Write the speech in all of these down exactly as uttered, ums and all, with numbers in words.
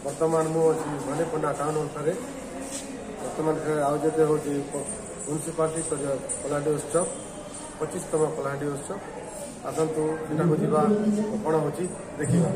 बर्तमान मुझे मनी पंडा टाउन ठारे बर्तमान आयोजित हो म्यूनिसिपालिटी कलाहांडी उत्सव पच्चीसतम कलाहांडी उत्सव आसतु यहाँ जावा कौन हो देखा।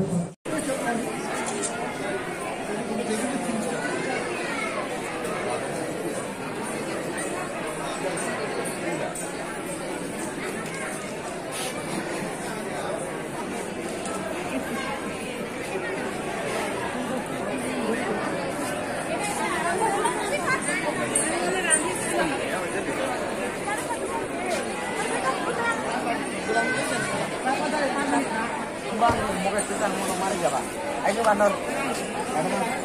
Bang, mau ke sana mau mari ya, Pak. Ayo, Bandar.